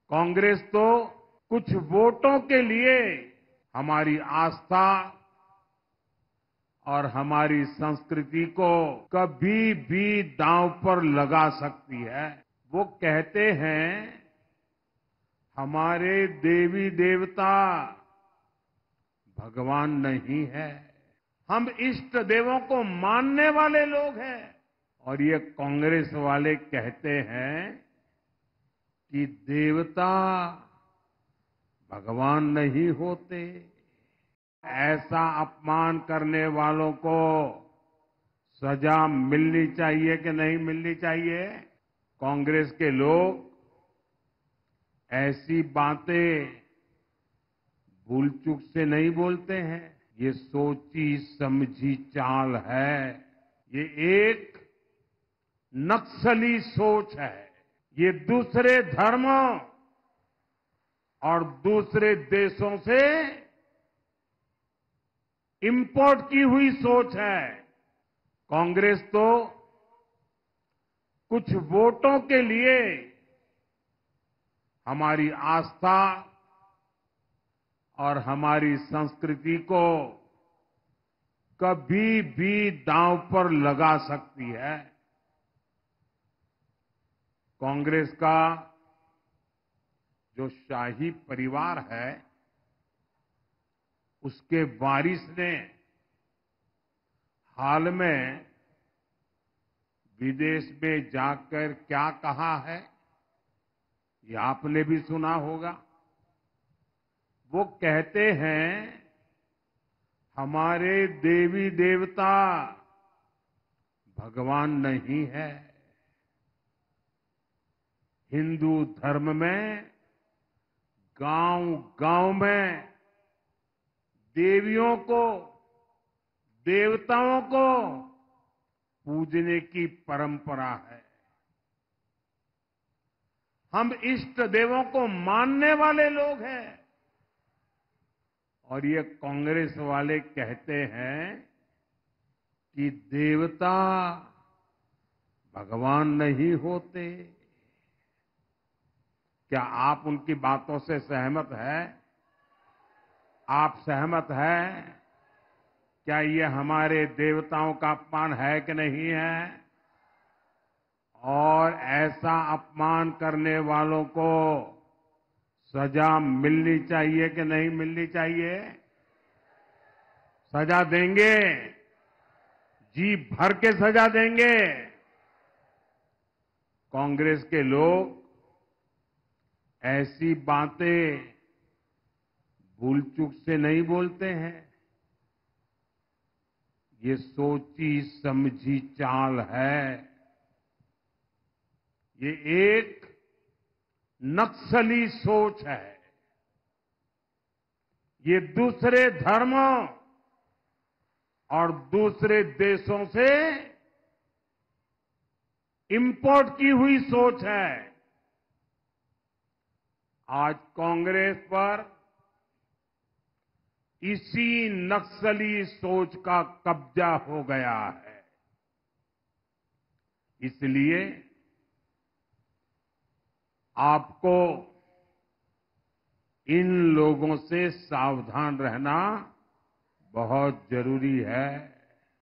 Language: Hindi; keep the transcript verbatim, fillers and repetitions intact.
कांग्रेस तो कुछ वोटों के लिए हमारी आस्था और हमारी संस्कृति को कभी भी दांव पर लगा सकती है। वो कहते हैं हमारे देवी देवता भगवान नहीं है, हम इष्ट देवों को मानने वाले लोग हैं। और ये कांग्रेस वाले कहते हैं कि देवता भगवान नहीं होते। ऐसा अपमान करने वालों को सजा मिलनी चाहिए कि नहीं मिलनी चाहिए? कांग्रेस के लोग ऐसी बातें भूल चूक से नहीं बोलते हैं। ये सोची समझी चाल है। ये एक नक्सली सोच है। ये दूसरे धर्मों और दूसरे देशों से इंपोर्ट की हुई सोच है। कांग्रेस तो कुछ वोटों के लिए हमारी आस्था और हमारी संस्कृति को कभी भी दांव पर लगा सकती है। कांग्रेस का जो शाही परिवार है, उसके वारिस ने हाल में विदेश में जाकर क्या कहा है, ये आपने भी सुना होगा। वो कहते हैं हमारे देवी देवता भगवान नहीं है। हिंदू धर्म में गांव-गांव में देवियों को, देवताओं को पूजने की परंपरा है। हम इष्ट देवों को मानने वाले लोग हैं। और ये कांग्रेस वाले कहते हैं कि देवता भगवान नहीं होते। क्या आप उनकी बातों से सहमत हैं? आप सहमत हैं? क्या ये हमारे देवताओं का अपमान है कि नहीं है? और ऐसा अपमान करने वालों को सजा मिलनी चाहिए कि नहीं मिलनी चाहिए? सजा देंगे, जी भर के सजा देंगे। कांग्रेस के लोग ऐसी बातें भूल चूक से नहीं बोलते हैं। ये सोची समझी चाल है। ये एक नक्सली सोच है। ये दूसरे धर्मों और दूसरे देशों से इंपोर्ट की हुई सोच है। आज कांग्रेस पर इसी नक्सली सोच का कब्जा हो गया है। इसलिए आपको इन लोगों से सावधान रहना बहुत जरूरी है।